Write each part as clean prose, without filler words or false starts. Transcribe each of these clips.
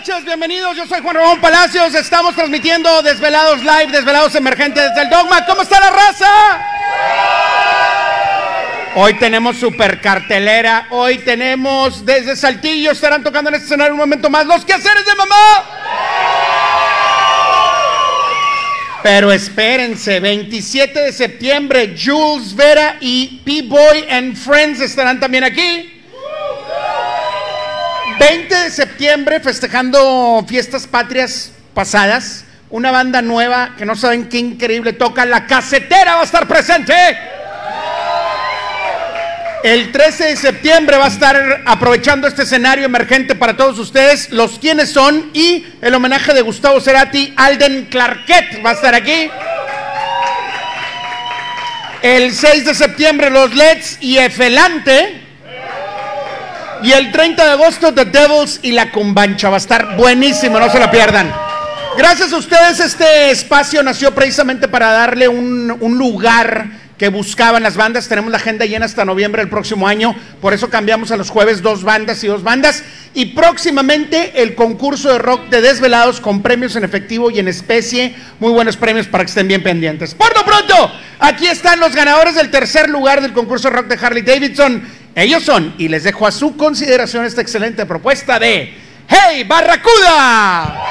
noches, bienvenidos, yo soy Juan Ramón Palacios, estamos transmitiendo Desvelados Live, Desvelados Emergentes desde el Dogma. ¿Cómo está la raza? Hoy tenemos super cartelera, hoy tenemos desde Saltillo, estarán tocando en este escenario un momento más Los Quehaceres de Mamá. Pero espérense, 27 de septiembre, Jules Vera y P-Boy and Friends estarán también aquí. 20 de septiembre, festejando fiestas patrias pasadas, una banda nueva que no saben qué increíble toca, La Casetera va a estar presente. El 13 de septiembre va a estar aprovechando este escenario emergente para todos ustedes, Los Quiénes Son y el homenaje de Gustavo Cerati, Alden Clarket va a estar aquí. El 6 de septiembre Los Leds y Efelante. Y el 30 de agosto The Devils y La Cumbancha, va a estar buenísimo, no se la pierdan. Gracias a ustedes este espacio nació precisamente para darle un lugar que buscaban las bandas. Tenemos la agenda llena hasta noviembre del próximo año, por eso cambiamos a los jueves 2 bandas y 2 bandas. Y próximamente el concurso de rock de Desvelados con premios en efectivo y en especie, muy buenos premios para que estén bien pendientes. Por lo pronto, aquí están los ganadores del tercer lugar del concurso de rock de Harley Davidson. Ellos son, y les dejo a su consideración esta excelente propuesta de Hey Barracuda.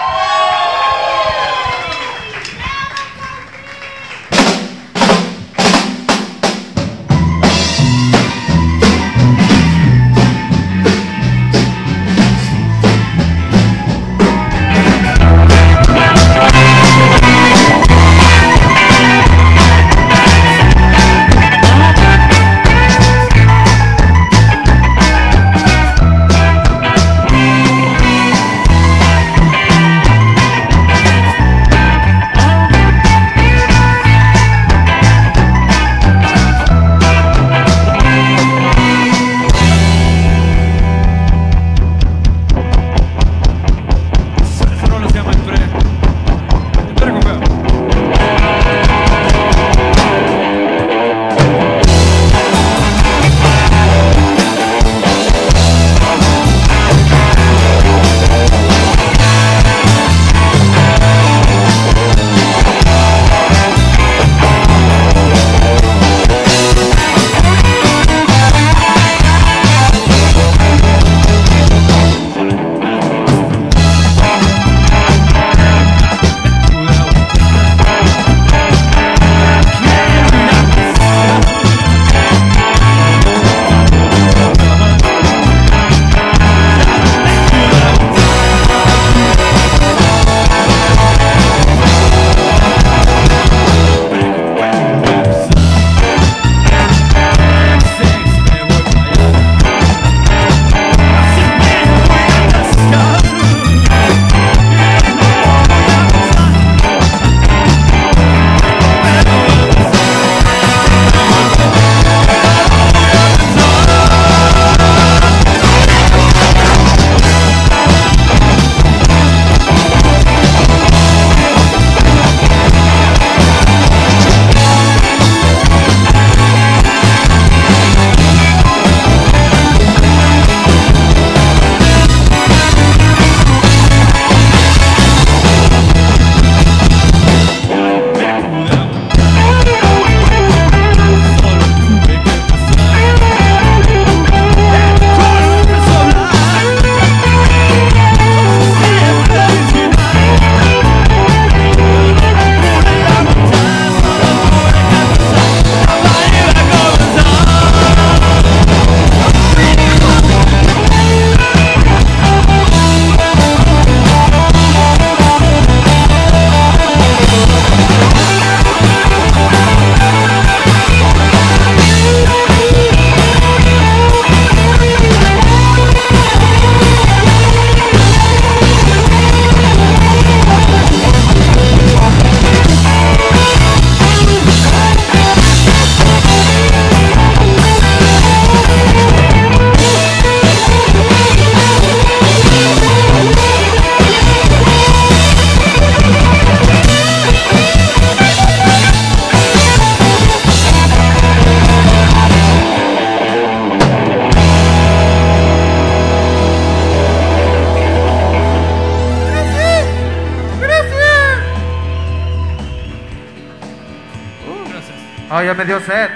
Oh, ya me dio sed.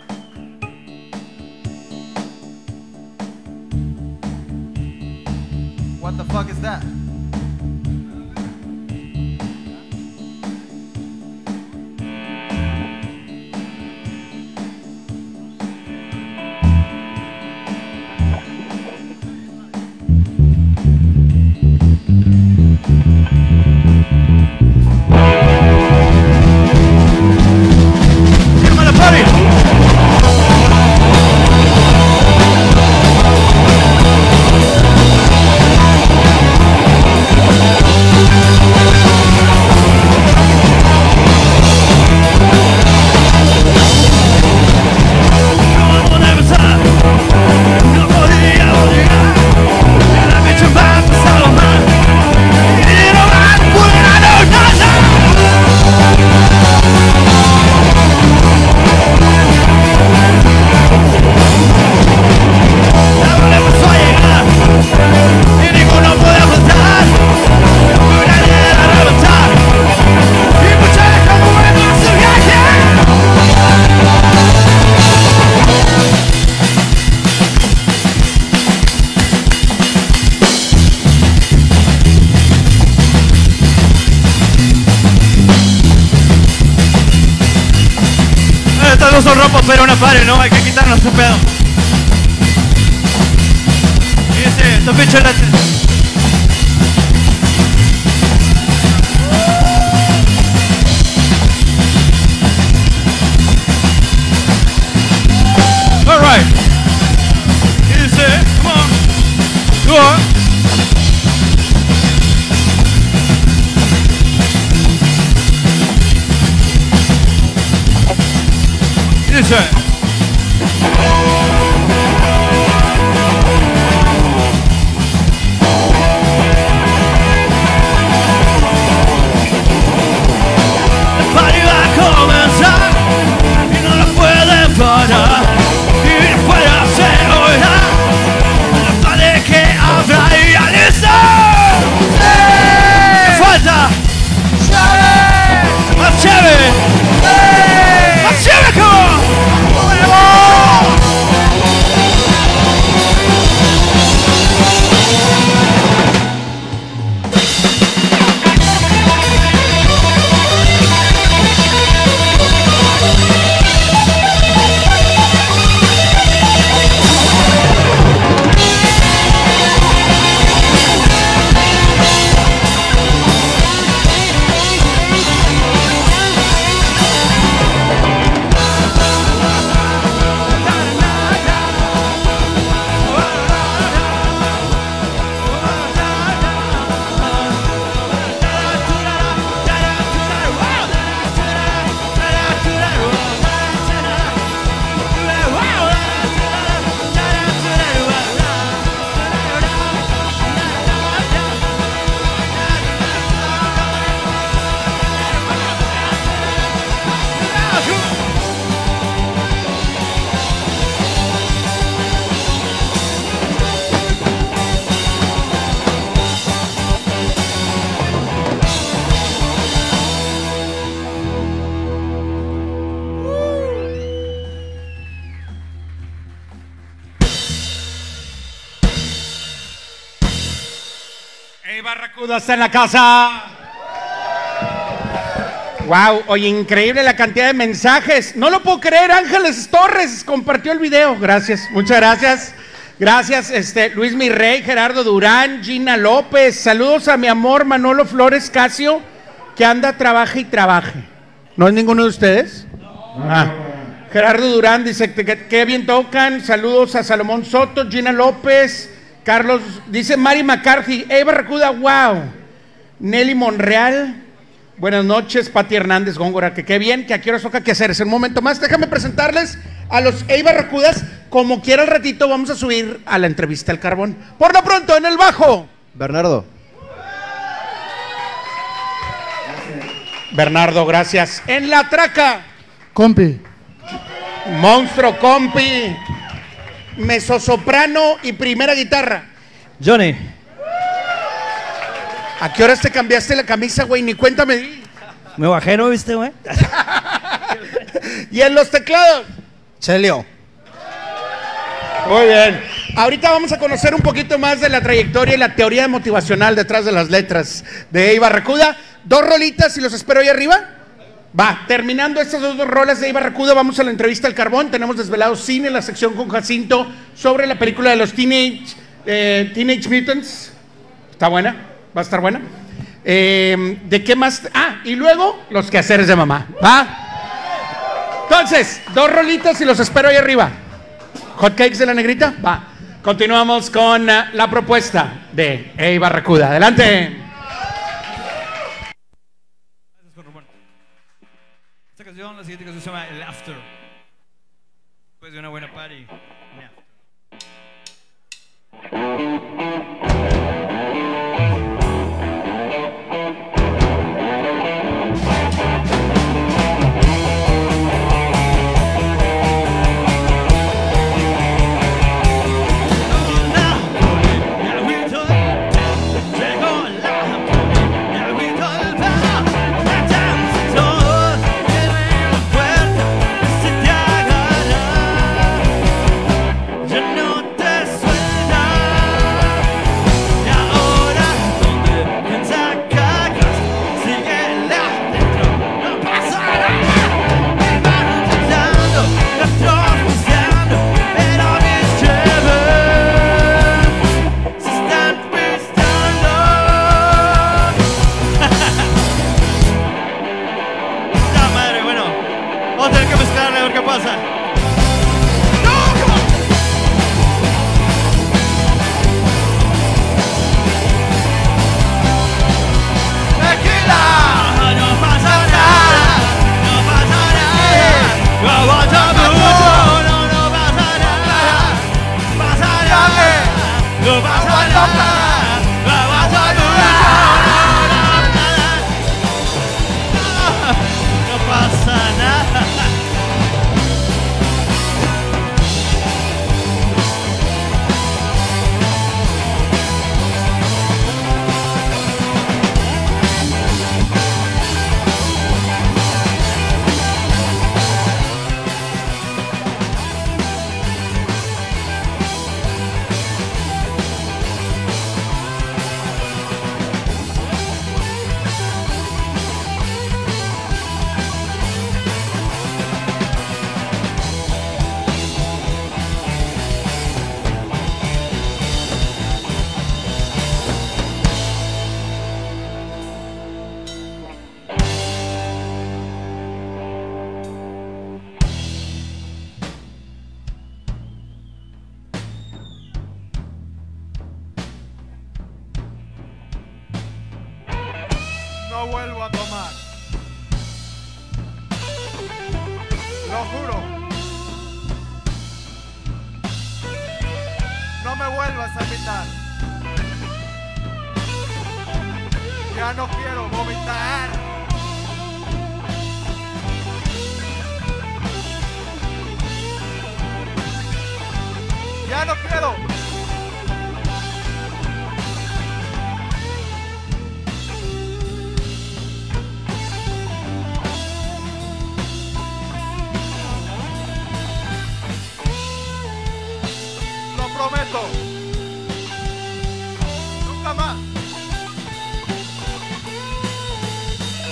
What the fuck is that? Estos son rompos, pero una pared, ¿no? Hay que quitarnos ese pedo. Dice, estos bichos la... All right. Dice, come on. Go on. Dice. El party va a comenzar y no lo pueden parar. Y después de hacer oír el party que habrá y ya listo. ¿Qué falta? ¡Más chévere! ¡Más chévere, cabrón! ¡Hey, Barracuda está en la casa! Wow, oye, increíble la cantidad de mensajes. No lo puedo creer, Ángeles Torres compartió el video. Gracias, muchas gracias. Gracias, Luis Mirrey, Gerardo Durán, Gina López. Saludos a mi amor Manolo Flores Casio, que anda, trabaje y trabaje. ¿No es ninguno de ustedes? Ah. Gerardo Durán dice que bien tocan. Saludos a Salomón Soto, Gina López, Carlos, dice Mari McCarthy, hey Barracuda, wow. Nelly Monreal, buenas noches. Pati Hernández Góngora, que qué bien, que aquí ahora toca que hacer. Es un momento más, déjame presentarles a los Hey Barracudas. Como quiera al ratito vamos a subir a la entrevista al carbón. Por lo pronto, en el bajo, Bernardo. Bernardo, gracias. En la traca, Compi. Monstruo Compi. Mezzosoprano y primera guitarra, Johnny. ¿A qué horas te cambiaste la camisa, güey? Ni cuéntame. Me bajé, ¿no viste, güey? Y en los teclados, Chelio. muy bien. Ahorita vamos a conocer un poquito más de la trayectoria y la teoría motivacional detrás de las letras de Ey Barracuda. 2 rolitas y los espero ahí arriba. Va, terminando estas 2 rolas de Ey Barracuda, vamos a la entrevista al carbón. Tenemos Desvelado Cine, la sección con Jacinto, sobre la película de los Teenage Mutants. ¿Está buena? ¿Va a estar buena? ¿De qué más? Ah, y luego los quehaceres de mamá. ¿Va? Entonces, 2 rolitas y los espero ahí arriba. Hot cakes de la negrita. Va. Continuamos con la propuesta de Ey Barracuda. Adelante. Gracias, Juan Román. Esta canción, la siguiente canción se llama El After. Después de una buena party. No vuelvo a tomar. Lo juro. No me vuelvas a invitar. Ya no quiero vomitar. Ya no quiero. Prometo, nunca más.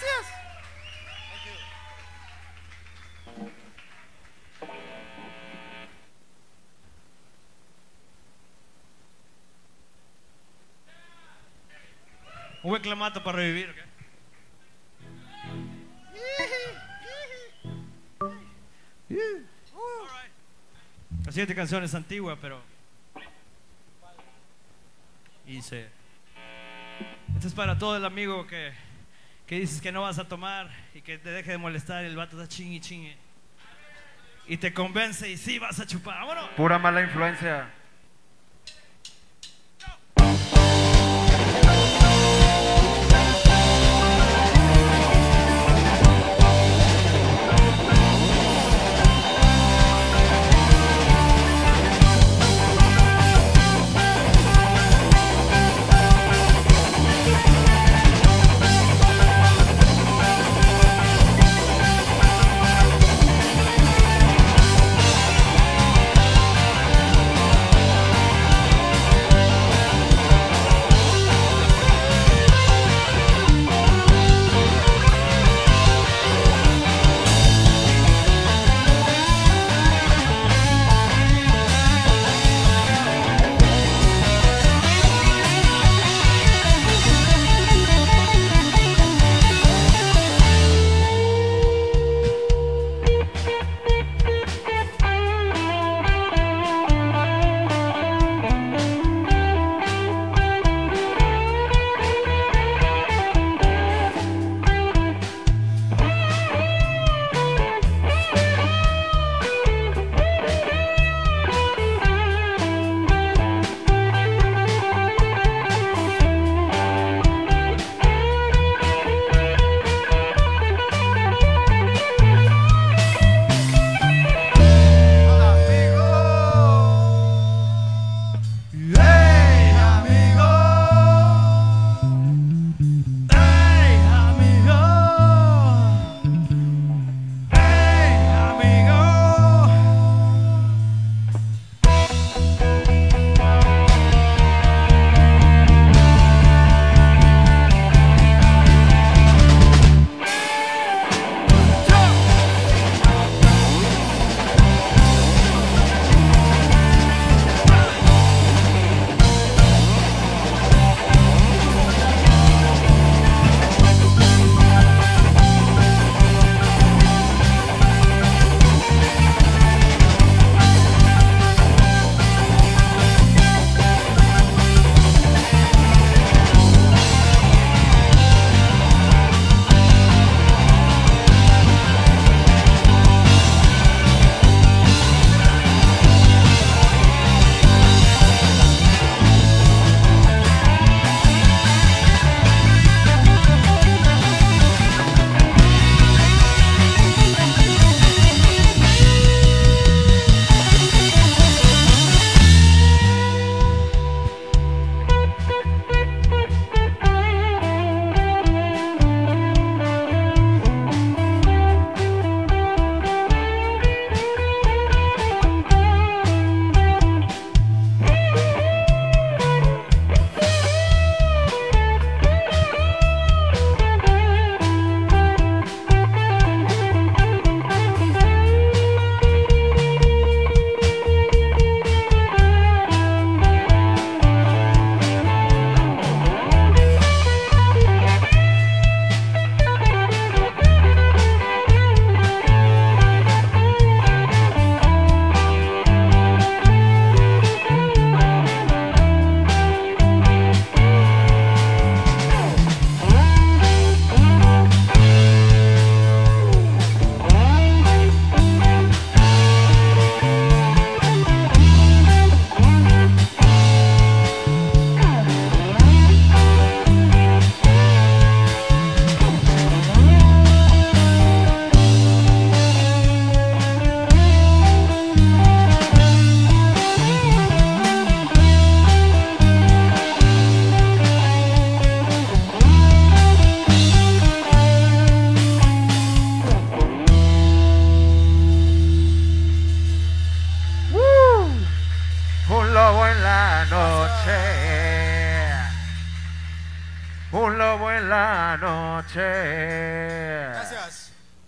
Gracias. Un buen clamato para revivir, ¿ok? La siguiente canción es antigua, pero... Dice... Este es para todo el amigo que dices que no vas a tomar y que te deje de molestar y el vato está chingue chingue. Y te convence y sí vas a chupar. ¡Vámonos! Pura mala influencia. noche. Gracias.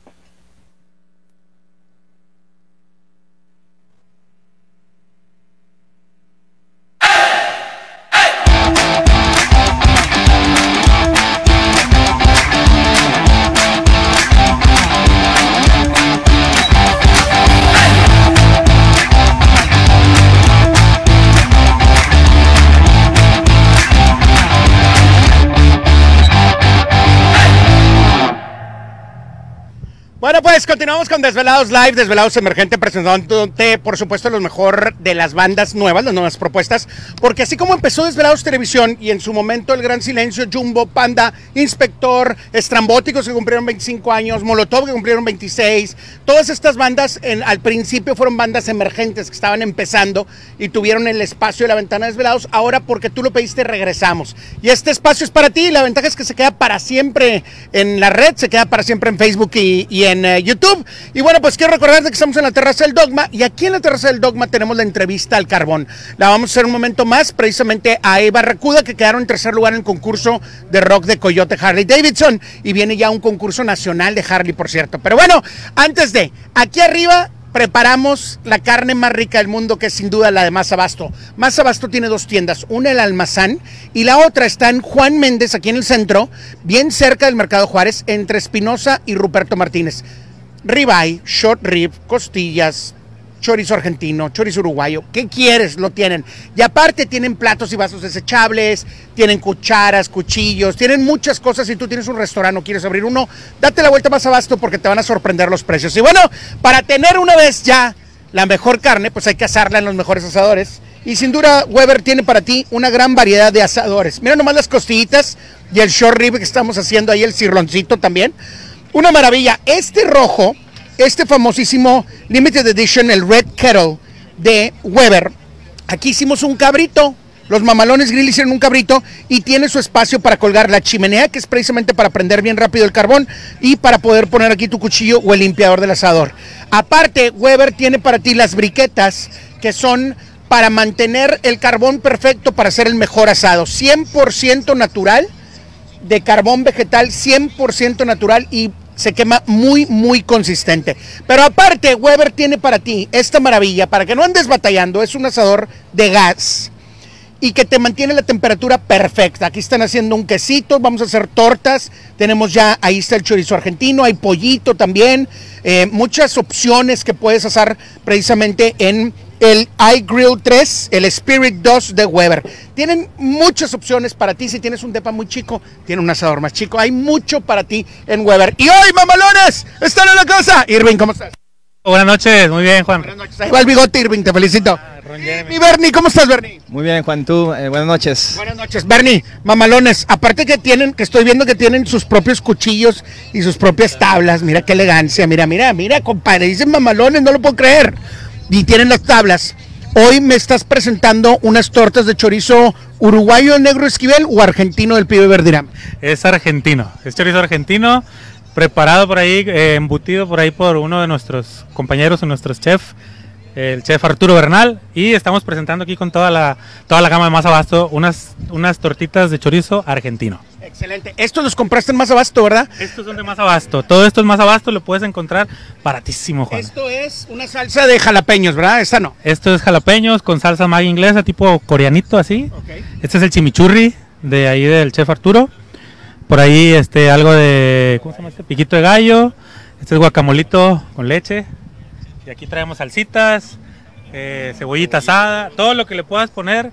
Bueno, pues continuamos con Desvelados Live, Desvelados Emergente, presentándote, por supuesto, lo mejor de las bandas nuevas, las nuevas propuestas, porque así como empezó Desvelados Televisión y en su momento El Gran Silencio, Jumbo, Panda, Inspector, Estrambóticos que cumplieron 25 años, Molotov que cumplieron 26, todas estas bandas al principio fueron bandas emergentes que estaban empezando y tuvieron el espacio de la ventana de Desvelados. Ahora, porque tú lo pediste, regresamos. Y este espacio es para ti, la ventaja es que se queda para siempre en la red, se queda para siempre en Facebook y en YouTube. Y bueno, pues quiero recordarte que estamos en la terraza del Dogma, y aquí en la terraza del Dogma tenemos la entrevista al carbón. La vamos a hacer un momento más, precisamente a Eva Barracuda, que quedaron en tercer lugar en el concurso de rock de Coyote Harley Davidson, y viene ya un concurso nacional de Harley, por cierto. Pero bueno, antes de, aquí arriba preparamos la carne más rica del mundo, que es sin duda la de Más Abasto. Más Abasto tiene dos tiendas, una en el Almazán y la otra está en Juan Méndez, aquí en el centro, bien cerca del Mercado Juárez, entre Espinosa y Ruperto Martínez. Ribeye, short rib, costillas, chorizo argentino, chorizo uruguayo, ¿qué quieres? Lo tienen. Y aparte tienen platos y vasos desechables, tienen cucharas, cuchillos, tienen muchas cosas. Si tú tienes un restaurante o quieres abrir uno, date la vuelta a Más Abasto, porque te van a sorprender los precios. Y bueno, para tener una vez ya la mejor carne, pues hay que asarla en los mejores asadores. Y sin duda, Weber tiene para ti una gran variedad de asadores. Mira nomás las costillitas y el short rib que estamos haciendo ahí, el cirloncito también. Una maravilla. Este rojo, este famosísimo Limited Edition, el Red Kettle de Weber. Aquí hicimos un cabrito. Los Mamalones Grill hicieron un cabrito y tiene su espacio para colgar la chimenea, que es precisamente para prender bien rápido el carbón y para poder poner aquí tu cuchillo o el limpiador del asador. Aparte, Weber tiene para ti las briquetas, que son para mantener el carbón perfecto para hacer el mejor asado. 100% natural, de carbón vegetal, 100% natural, y se quema muy consistente. Pero aparte, Weber tiene para ti esta maravilla, para que no andes batallando. Es un asador de gas y que te mantiene la temperatura perfecta. Aquí están haciendo un quesito, vamos a hacer tortas, tenemos ya, ahí está el chorizo argentino, hay pollito también, muchas opciones que puedes hacer precisamente en el iGrill 3, el Spirit 2 de Weber. Tienen muchas opciones para ti. Si tienes un depa muy chico, tiene un asador más chico. Hay mucho para ti en Weber. Y hoy, mamalones, están en la casa. Irving, ¿cómo estás? Buenas noches, muy bien, Juan. Buenas noches. Ahí va el bigote, Irving, te felicito. Mi Bernie, ¿cómo estás, Bernie? Muy bien, Juan, tú, buenas noches. Buenas noches, Bernie. Mamalones, aparte que estoy viendo que tienen sus propios cuchillos y sus propias tablas. Mira qué elegancia, mira, compadre, dicen mamalones, no lo puedo creer. Y tienen las tablas. Hoy me estás presentando unas tortas de chorizo uruguayo del Negro Esquivel o argentino del Pibe Verdirame. Es argentino, es chorizo argentino, preparado por ahí, embutido por ahí por uno de nuestros compañeros, nuestros chefs, el chef Arturo Bernal, y estamos presentando aquí con toda la gama de Más Abasto unas tortitas de chorizo argentino. Excelente. Estos los compraste en Más Abasto, ¿verdad? Estos son de Más Abasto, todo esto es Más Abasto, lo puedes encontrar baratísimo, Juan. Esto es una salsa de jalapeños, ¿verdad? Esta no. Esto es jalapeños con salsa Maggi inglesa, tipo coreanito así. Okay. Este es el chimichurri de ahí del chef Arturo. Por ahí algo de, ¿cómo se llama este? Piquito de gallo. Este es guacamolito con leche. Y aquí traemos salsitas, cebollita asada, todo lo que le puedas poner,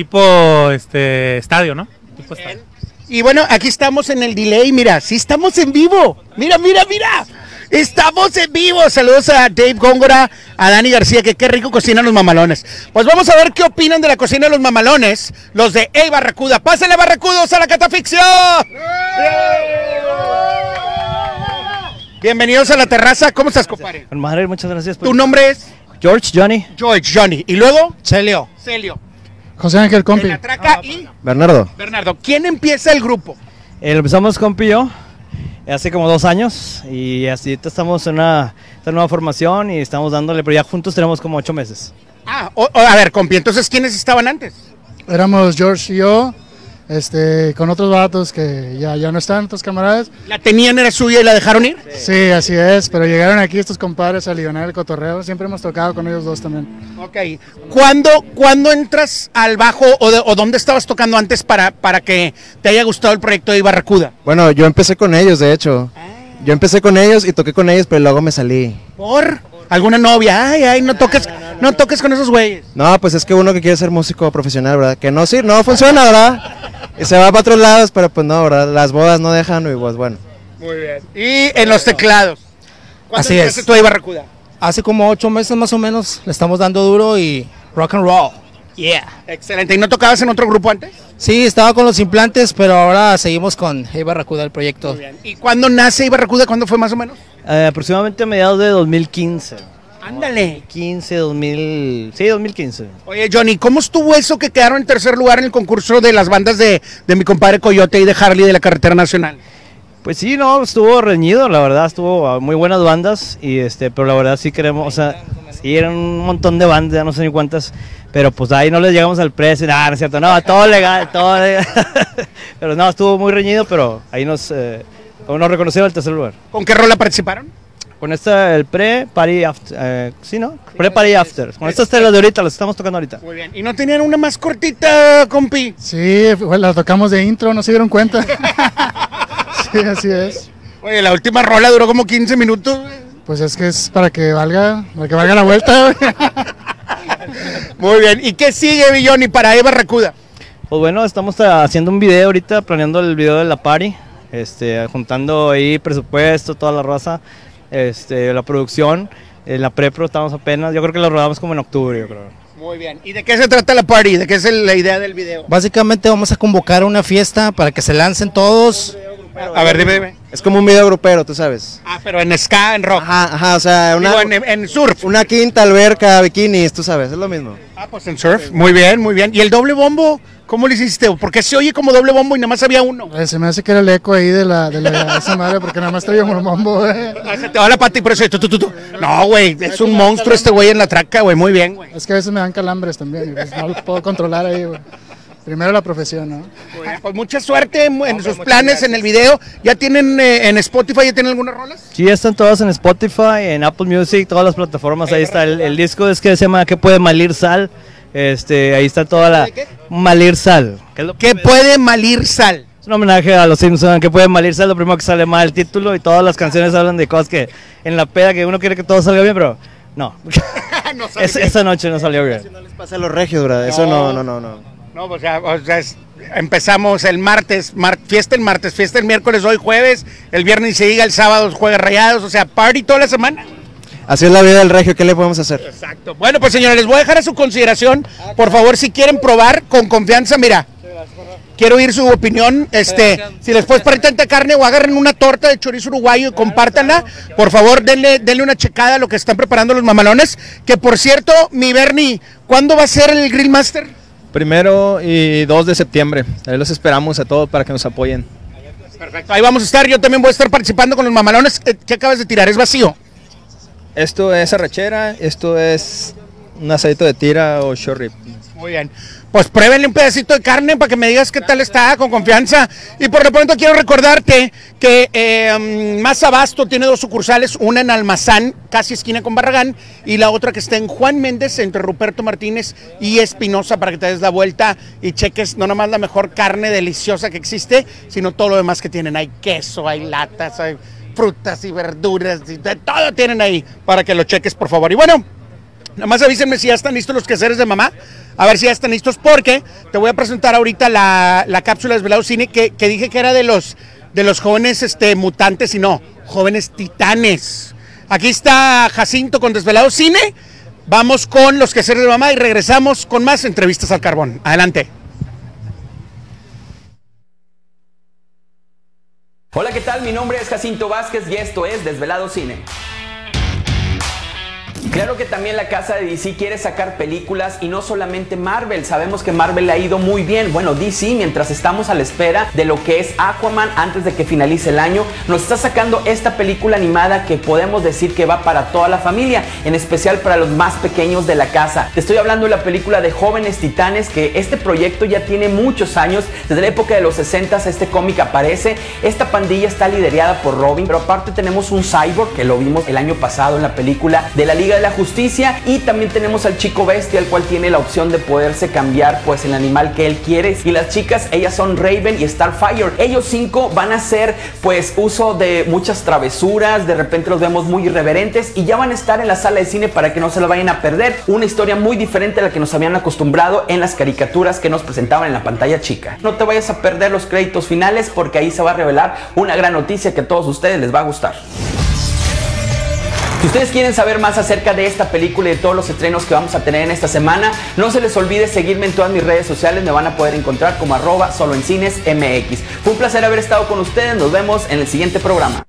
tipo estadio, ¿no? Tipo estadio. Y bueno, aquí estamos en el delay, mira, sí estamos en vivo. Mira. Estamos en vivo. Saludos a Dave Góngora, a Dani García, que qué rico cocinan los mamalones. Pues vamos a ver qué opinan de la cocina de los mamalones, los de Ey Barracuda. Pásenle, barracudos, a la catafixia. Bienvenidos a la terraza. ¿Cómo estás, compadre? Madre, muchas gracias. ¿Tu nombre es? George, Johnny. George, Johnny. ¿Y luego? Celio. José Ángel Compi. La traca y Bernardo. Bernardo. ¿Quién empieza el grupo? Empezamos Compi y yo hace como 2 años y así estamos en esta nueva formación y estamos dándole, pero ya juntos tenemos como 8 meses. A ver, compi, entonces, ¿quiénes estaban antes? Éramos George y yo, con otros vatos que ya no están, otros camaradas. ¿La tenían, era suya y la dejaron ir? Sí, así es, pero llegaron aquí estos compadres a aliviar el cotorreo, siempre hemos tocado con ellos dos también. Ok, ¿cuándo entras al bajo o dónde estabas tocando antes para que te haya gustado el proyecto de Barracuda? Bueno, yo empecé con ellos, de hecho. Yo empecé con ellos y toqué con ellos, pero luego me salí. ¿Por? ¿Alguna novia? Ay, no toques con esos güeyes. No, pues es que uno que quiere ser músico profesional, ¿verdad? Que no, sí, no funciona, ¿verdad? Y se va para otros lados, pero pues no, ¿verdad? Las bodas no dejan y pues bueno. Muy bien. Y en los teclados. Así es. ¿Tú ahí Barracuda? Hace como 8 meses más o menos le estamos dando duro y rock and roll. Yeah. Excelente. ¿Y no tocabas en otro grupo antes? Sí, estaba con los implantes, pero ahora seguimos con Hey Barracuda, el proyecto. Muy bien. ¿Y cuándo nace Barracuda? ¿Cuándo fue más o menos? Aproximadamente a mediados de 2015. Ándale. 2015. Oye, Johnny, ¿cómo estuvo eso que quedaron en tercer lugar en el concurso de las bandas de mi compadre Coyote y de Harley de la Carretera Nacional? Pues sí, no, estuvo reñido, la verdad, estuvo muy buenas bandas, pero la verdad sí queremos, o sea, sí eran un montón de bandas, ya no sé ni cuántas, pero pues ahí no les llegamos al precio, nada, no es cierto, no, todo legal, todo legal. Pero no, estuvo muy reñido, pero ahí nos reconocieron el tercer lugar. ¿Con qué rola participaron? Con el pre-party after, ¿sí, no? Pre-party after, con estas telas de ahorita, las estamos tocando ahorita. Muy bien, ¿y no tenían una más cortita, compi? Sí, la tocamos de intro, no se dieron cuenta. Sí, así es. Oye, la última rola duró como 15 minutos. Pues es que es para que valga la vuelta. Muy bien, ¿y qué sigue, Johnny, para Eva Barracuda? Pues bueno, estamos haciendo un video ahorita, planeando el video de la party, juntando ahí presupuesto, toda la raza, la producción, la prepro estamos apenas, yo creo que lo rodamos como en octubre, yo creo. Muy bien, ¿y de qué se trata la party? ¿De qué es la idea del video? Básicamente vamos a convocar una fiesta para que se lancen todos. A ver, dime. Es como un video grupero, tú sabes. Ah, pero en ska, en rock. Ajá, o sea, en surf. Una quinta, alberca, bikinis, tú sabes, es lo mismo. Ah, pues en surf. Muy bien, muy bien. ¿Y el doble bombo? ¿Cómo lo hiciste? Porque se oye como doble bombo y nada más había uno. Se me hace que era el eco ahí de esa madre, porque nada más traía un bombo, Se te va la pata y por eso tú. No, güey, es un monstruo este güey en la traca, güey, muy bien, güey. Es que a veces me dan calambres también, y pues no lo puedo controlar ahí, güey. Primero la profesión, ¿no? Pues mucha suerte en sus planes, en el video. ¿Ya tienen en Spotify, ya tienen algunas rolas? Sí, ya están todas en Spotify, en Apple Music, todas las plataformas, ahí está el disco, es que se llama ¿Qué puede malir sal? Ahí está toda la... Malir sal. ¿Qué puede malir sal? Es un homenaje a los Simpsons, ¿Qué puede malir sal? Lo primero que sale mal el título y todas las canciones hablan de cosas que en la peda que uno quiere que todo salga bien, pero no. Esa noche no salió bien. No les pasa a los regios, ¿verdad? Eso no. No, o sea empezamos el martes, fiesta el martes, fiesta el miércoles, hoy jueves, el viernes se llega, el sábado juega Rayados, o sea, party toda la semana. Así es la vida del regio, ¿qué le podemos hacer? Exacto. Bueno, pues señores, les voy a dejar a su consideración, por favor, si quieren probar con confianza, mira, quiero oír su opinión, si les puedes poner tanta carne o agarren una torta de chorizo uruguayo y compártanla, por favor, denle una checada a lo que están preparando los mamalones, que por cierto, mi Bernie, ¿cuándo va a ser el Grill Master? 1 y 2 de septiembre. Ahí los esperamos a todos para que nos apoyen. Perfecto, ahí vamos a estar. Yo también voy a estar participando con los mamalones. ¿Qué acabas de tirar? ¿Es vacío? Esto es arrachera, esto es un aceite de tira o short rib. Muy bien. Pues pruébenle un pedacito de carne para que me digas qué tal está, con confianza. Y por lo pronto quiero recordarte que Más Abasto tiene 2 sucursales, una en Almazán, casi esquina con Barragán, y la otra que está en Juan Méndez, entre Ruperto Martínez y Espinosa, para que te des la vuelta y cheques no nomás la mejor carne deliciosa que existe, sino todo lo demás que tienen. Hay queso, hay latas, hay frutas y verduras, y de todo tienen ahí, para que lo cheques, por favor. Y bueno, nada más avísenme si ya están listos los quehaceres de mamá. A ver si ya están listos, porque te voy a presentar ahorita la cápsula de Desvelado Cine, que dije que era de los jóvenes mutantes, y no, jóvenes titanes. Aquí está Jacinto con Desvelado Cine. Vamos con los quehaceres de mamá y regresamos con más entrevistas al carbón. Adelante. Hola, ¿qué tal? Mi nombre es Jacinto Vázquez y esto es Desvelado Cine. Claro que también la casa de DC quiere sacar películas y no solamente Marvel. Sabemos que Marvel le ha ido muy bien. Bueno, DC, mientras estamos a la espera de lo que es Aquaman antes de que finalice el año, nos está sacando esta película animada que podemos decir que va para toda la familia, en especial para los más pequeños de la casa. Te estoy hablando de la película de Jóvenes Titanes, que este proyecto ya tiene muchos años. Desde la época de los 60s este cómic aparece. Esta pandilla está liderada por Robin, pero aparte tenemos un cyborg que lo vimos el año pasado en la película de la Liga de la Justicia, y también tenemos al Chico Bestia, el cual tiene la opción de poderse cambiar pues el animal que él quiere. Y las chicas, ellas son Raven y Starfire. Ellos 5 van a hacer pues uso de muchas travesuras, de repente los vemos muy irreverentes y ya van a estar en la sala de cine para que no se la vayan a perder. Una historia muy diferente a la que nos habían acostumbrado en las caricaturas que nos presentaban en la pantalla chica. No te vayas a perder los créditos finales, porque ahí se va a revelar una gran noticia que a todos ustedes les va a gustar. Si ustedes quieren saber más acerca de esta película y de todos los estrenos que vamos a tener en esta semana, no se les olvide seguirme en todas mis redes sociales. Me van a poder encontrar como @soloencinesmx. Fue un placer haber estado con ustedes. Nos vemos en el siguiente programa.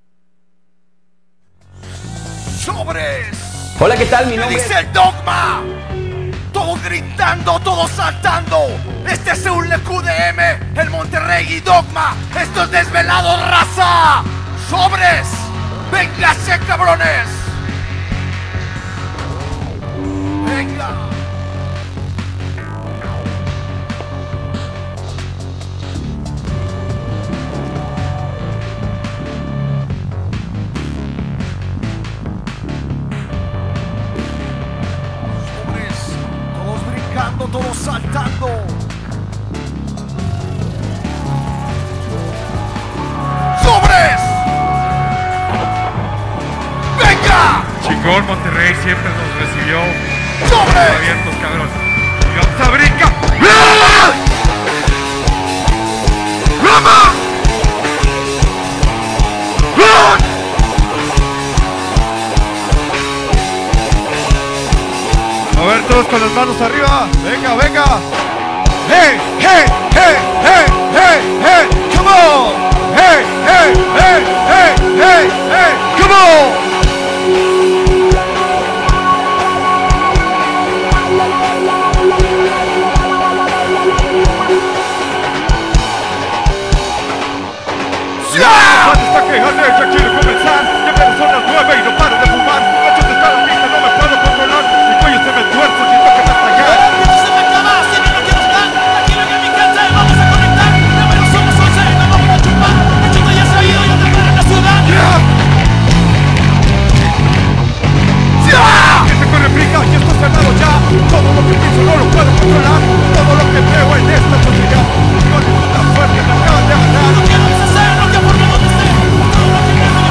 ¡Sobres! Hola, ¿qué tal? Mi nombre dice el dogma. Todos gritando, todos saltando. Este es un LQDM, el Monterrey y Dogma. Esto es Desvelado, raza. ¡Sobres! ¡Véngase, cabrones! ¡Venga! Sobres, todos brincando, todos saltando. ¡Sobres! Chingón, Monterrey siempre nos recibió ¡Sobre! abiertos, cabrón. Y vamos a brincar. A ver, todos con las manos arriba. Venga, venga. Hey, hey, hey, hey, hey, hey. Come on. Hey, hey, hey, hey, hey, hey. Come on. ¡Ya! Está quejando, ya quiero comenzar. Ya me son las 9 y no paro de fumar. Antes de estar lista no me puedo controlar. Mi cuello se me tuerce, siento que me está allá. Se me acaba, si no quiero estar. Aquí en mi casa vamos a conectar. Primero somos 11, no vamos a chupar. El chico ya se ha ido y anda para la ciudad. ¡Ya! Que se corre frica y esto es cerrado ya. Todo lo que pienso no lo puedo controlar. Todo lo que veo en esta sociedad. Con ninguna suerte me acaban de ganar. No quiero deshacer lo que formamos de ser. Todo lo que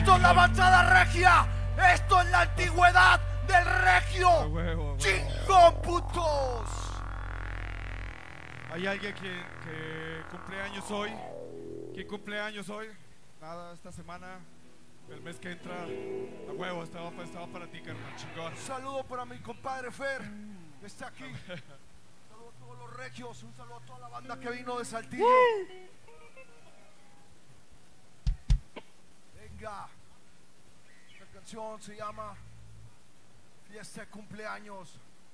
Esto es la avanzada regia. Esto es la antigüedad del regio. ¡Chingón, putos! ¿Hay alguien que cumple años hoy? ¿Quién cumple años hoy? Nada, esta semana, el mes que entra, a huevo, estaba para ti, carnal, chingón. Un saludo para mi compadre Fer, que está aquí. Un saludo a todos los regios, un saludo a toda la banda que vino de Saltillo. Venga, esta canción se llama Fiesta de Cumpleaños.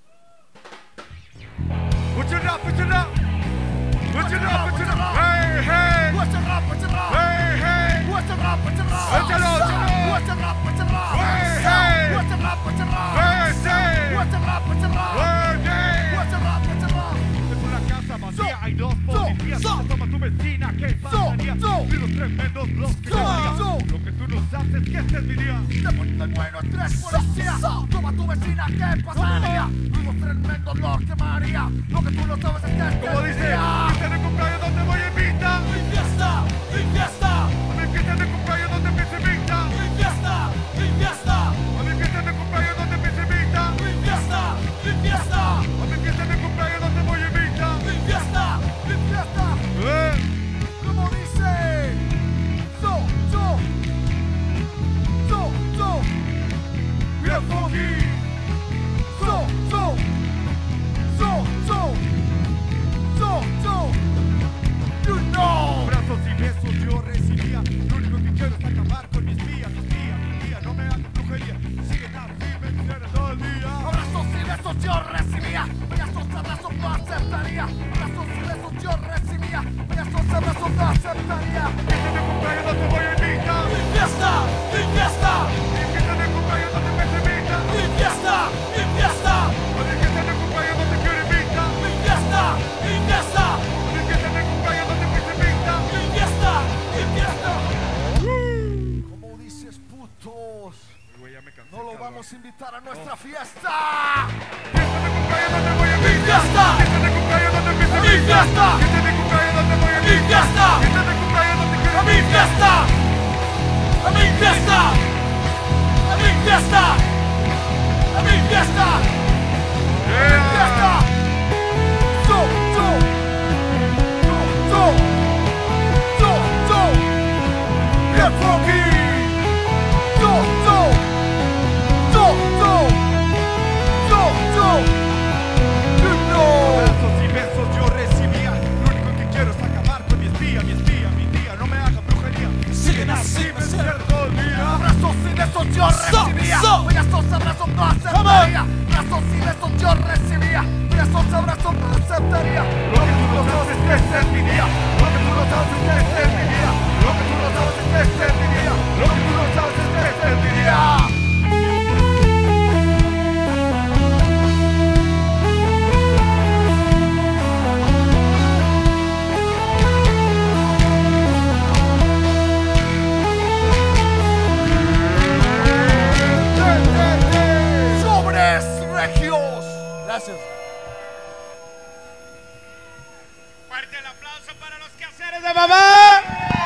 Put your up, put your up. Put your up, put your up. Hey, hey. What's the rap, what's the rap? Hey, hey. What's the rap, what's the rap? Échalo, échalo. What's the rap, what's the rap? Hey, hey. What's the rap, what's the rap? Hey, hey. What's the rap, what's the rap? Hey, hey. What's the rap, what's the rap? Es una casa vacía, hay dos policías. Toma tu vecina, ¿qué pasaría? Y los tremendos blogs que llevaría. Lo que tú no sabes es que este es mi día. Te pongo el bueno, tres policías. Toma tu vecina, ¿qué pasaría? Y los tremendos blogs que maría. Lo que tú no sabes es que este Como es mi dice, día. fiesta de cumpleaños donde voy a invitar. Mi fiesta, mi fiesta. A mi fiesta de cumpleaños donde me se invita. Mi fiesta, mi fiesta. A mi fiesta de cumpleaños donde me se invita. Mi fiesta, mi fiesta. A mi fiesta de cumpleaños donde voy a invitar. Mi fiesta, mi fiesta. Como dice. Bien funky. You know. Brazos y besos yo recibía. Lo único que quiero es acabar con mis días. Mi día, no me hagan brujería. Siguen así, me quieren todo el día. Abrazos y besos yo recibía. Besos, abrazos no aceptaría. Abrazos y besos yo recibía. Besos, abrazos no aceptaría. Fiesta de cumpleaños donde voy a invitar. Mi fiesta, mi fiesta. Mi fiesta de cumpleaños donde me se invita. Mi fiesta, mi fiesta. A mi fiesta de cumpleaños donde quiero invitar. Mi fiesta, mi fiesta. A mi fiesta de cumpleaños donde me se invita. Mi fiesta, mi fiesta. Como dices, putos. No lo vamos a invitar a nuestra fiesta. Fiesta de cumpleaños donde voy a Mi invitar. fiesta. Fiesta de cumpleaños donde me se Mi invita. fiesta. Fiesta de cumpleaños donde voy a Mi invitar. fiesta. Fiesta de cumpleaños donde quiero A mi fiesta. A mi fiesta. A mi fiesta. A mi fiesta. A mi fiesta. Bien funky. You know. Abrazos y besos yo recibía. Lo único que quiero es acabar con mi espía, mi día. No me hagan brujería. Siguen así, me quieren todo el día. Abrazos y besos yo recibía. Besos, abrazos no aceptaría. Abrazos y besos yo recibía. Besos, abrazos no aceptaría. Lo que tú no sabes es que este es mi día. Lo que tú no sabes es que este es mi día. Lo que tú no sabes es que este es mi día. Lo que tú no sabes es que este es mi día. Sobres regios. Gracias. Fuerte el aplauso para los quehaceres de mamá.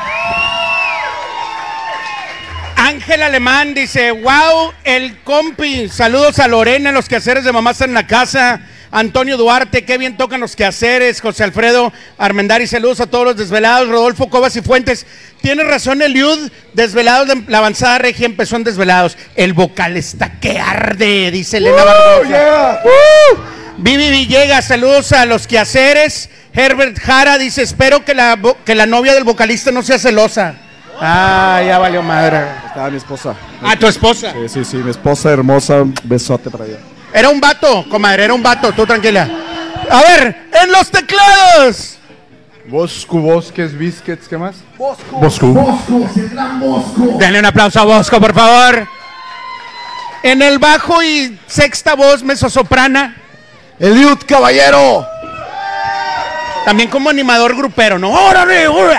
Ángel Alemán dice, wow, el compi. Saludos a Lorena, los quehaceres de mamá están en la casa. Antonio Duarte, qué bien tocan los quehaceres. José Alfredo Armendari, saludos a todos los desvelados. Rodolfo Cobas y Fuentes, tiene razón Eliud, desvelados de la avanzada regia empezó en desvelados. El vocal está que arde, dice Elena Barbosa. Yeah. Vivi Villegas, saludos a los quehaceres. Herbert Jara dice, espero que la novia del vocalista no sea celosa. Ah, ya valió madre. Estaba mi esposa. Ah, tu esposa. Sí, mi esposa hermosa, un besote para ella. Era un vato, comadre, era un vato, tú tranquila. A ver, en los teclados. Bosco, Bosques, Biscuits, ¿qué más? Bosco, el gran Bosco. Denle un aplauso a Bosco, por favor. En el bajo y sexta voz mezzosoprana, Eliud Caballero. también como animador grupero, ¿no? ¡Órale, órale!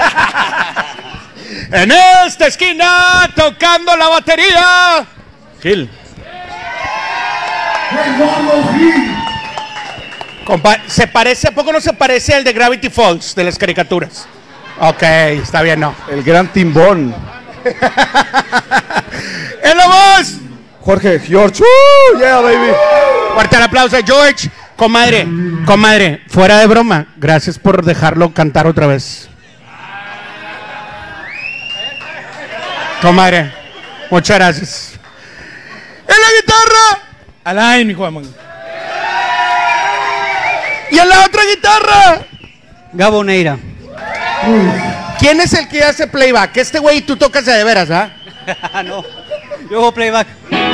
En esta esquina, tocando la batería, Gil. El gordo Gil. Compa, ¿se parece, a poco no se parece al de Gravity Falls de las caricaturas? Ok, está bien, ¿no? El gran Timbón. ¡En la voz! Jorge, George. Yeah, baby. Fuerte el aplauso, George. Comadre, fuera de broma, gracias por dejarlo cantar otra vez. Comadre, muchas gracias. ¡En la guitarra! Alain, mi Juan. ¿Y en la otra guitarra? Gabo Neira. ¿Quién es el que hace playback? Este güey tú tocas de veras, ¿ah? No, yo hago playback.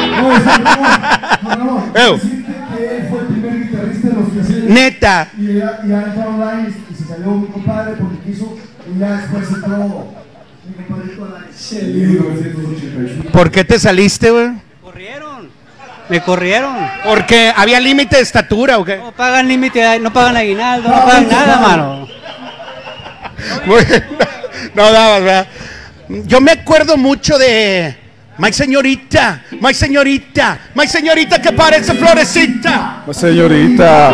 Neta. Y ya entró online y se salió mi compadre porque quiso y ya después entró mi compadrito online. ¿Por qué te saliste, güey? Me corrieron. ¿Porque había límite de estatura o qué? No pagan límite, no pagan aguinaldo, no pagan nada, mano. No dabas, ¿verdad? Yo me acuerdo mucho de My señorita, que parece florecita. Señorita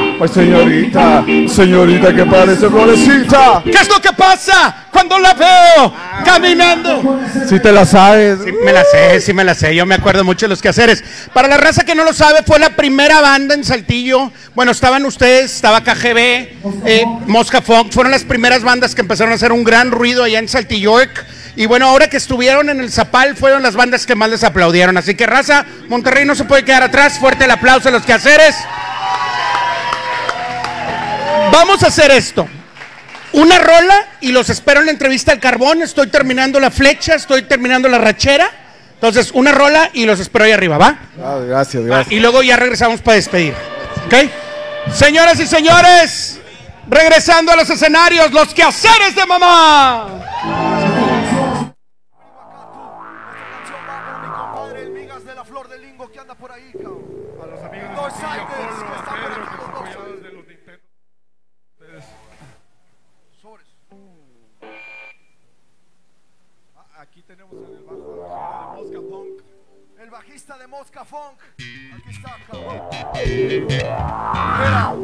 que parece florecita. ¿Qué es lo que pasa cuando la veo caminando? Si te la sabes. Sí me la sé, yo me acuerdo mucho de los quehaceres. Para la raza que no lo sabe, fue la primera banda en Saltillo. Bueno, estaban ustedes, estaba KGB, Mosca Funk, fueron las primeras bandas que empezaron a hacer un gran ruido allá en Saltillo. Y bueno, ahora que estuvieron en el Zapal, fueron las bandas que más les aplaudieron. Así que raza, Monterrey no se puede quedar atrás. Fuerte el aplauso a los quehaceres. Vamos a hacer esto. Una rola y los espero en la entrevista al Carbón. Estoy terminando la flecha, estoy terminando la rachera. Entonces, una rola y los espero ahí arriba, ¿va? Gracias. Y luego ya regresamos para despedir. ¿Ok? Señoras y señores, regresando a los escenarios, los quehaceres de mamá. Aquí tenemos en el bajo de Mosca Funk, el bajista de Mosca Funk. Aquí está, cabrón. Mira.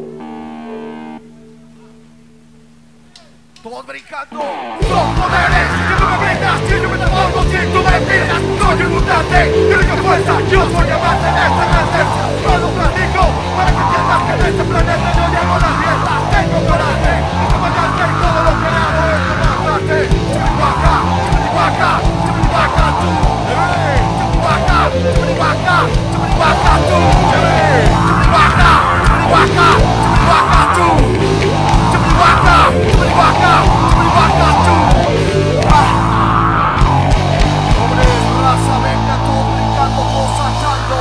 Todos brincando. Son poderes que tú me brindas, que yo me transformo, que tú me pidas. Soy un mutante, de única fuerza. Yo soy amante de esta presencia. Yo lo platico para que entiendas que en este planeta yo llevo la fiesta. Tengo coraje, no fallarte y todo lo que hago es comandarte. Chihuahua, Chihuahua, Chihuahua, tú. Chihuahua, Chihuahua, Chihuahua, tú. Chihuahua, Chihuahua, Chihuahua, tú. Chihuahua, Chihuahua, Chihuahua, tú. Hombres, raza, venga, todos brincando, todos saltando.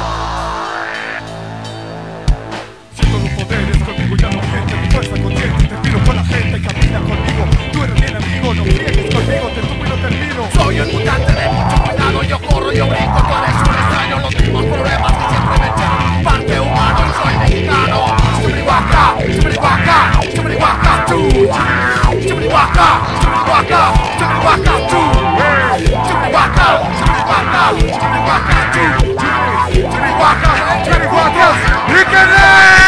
Siento los poderes conmigo, ya no gente, mi fuerza consciente, te pido con la gente, camina conmigo. Tú eres mi enemigo, no friegues conmigo, te tuvo y no termino. Soy el mutante de mucho cuidado, yo corro, yo brinco, tú eres un extraño, los mismos problemas que siempre me echan. Parte humano, yo soy mexicano. Chihuahua, Chihuahua, Chihuahua, tú. Chihuahua, Chihuahua, Chihuahua, tú. Chihuahua, Chihuahua, Chihuahua, tú. Chihuahua, Chihuahua, ¡Ríquenle!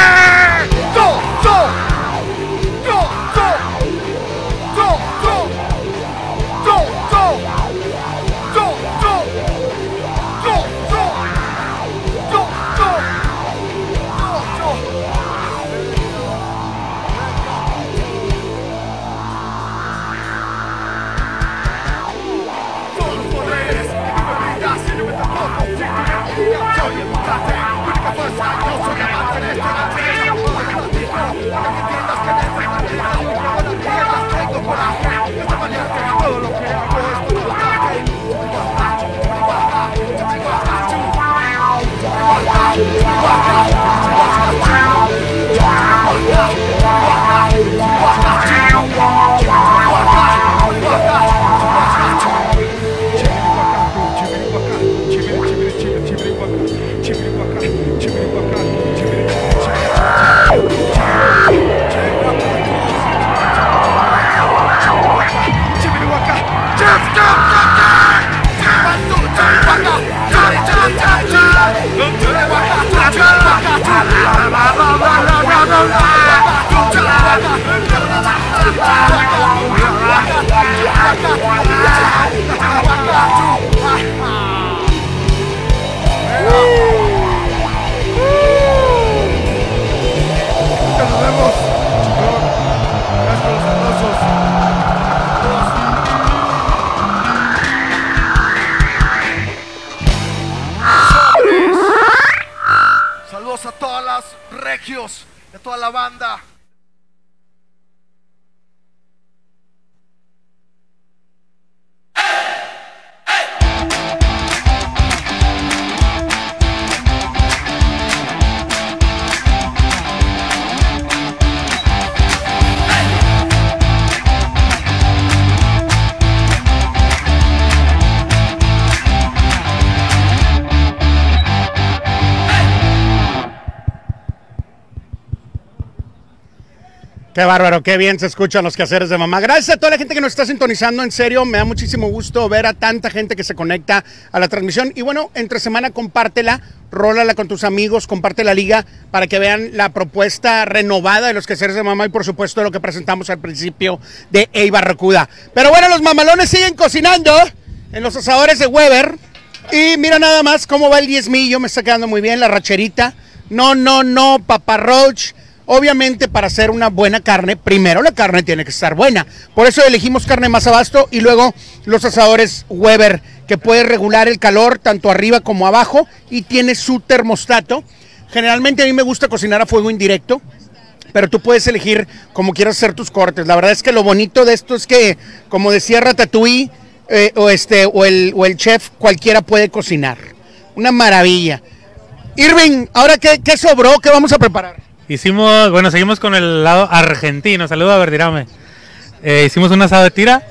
Soy el mutante, única fuerza, yo soy amante de esta naturaleza. Para que entiendas que en esta partida yo llevo las riendas, tengo coraje, yo soy valiente y todo lo que hago es comandante. Chihuahua, Chihuahua, Chihuahua, Chihuahua, Chihuahua, Chihuahua, regios, de toda la banda. Qué bárbaro, qué bien se escuchan los quehaceres de mamá. Gracias a toda la gente que nos está sintonizando, en serio, me da muchísimo gusto ver a tanta gente que se conecta a la transmisión. Y bueno, entre semana compártela, rólala con tus amigos, comparte la liga para que vean la propuesta renovada de los quehaceres de mamá y por supuesto lo que presentamos al principio de Ey Barracuda. Pero bueno, los mamalones siguen cocinando en los asadores de Weber. Y mira nada más cómo va el diezmillo, me está quedando muy bien, la racherita. No, Papa Roach. Obviamente para hacer una buena carne, primero la carne tiene que estar buena. Por eso elegimos carne más abasto y luego los asadores Weber, que puede regular el calor tanto arriba como abajo y tiene su termostato. Generalmente a mí me gusta cocinar a fuego indirecto, pero tú puedes elegir como quieras hacer tus cortes. La verdad es que lo bonito de esto es que, como decía Ratatouille o el chef, cualquiera puede cocinar. Una maravilla. Irving, ¿ahora qué sobró? ¿Qué vamos a preparar? Seguimos con el lado argentino. Saludo a Verdirame. Hicimos un asado de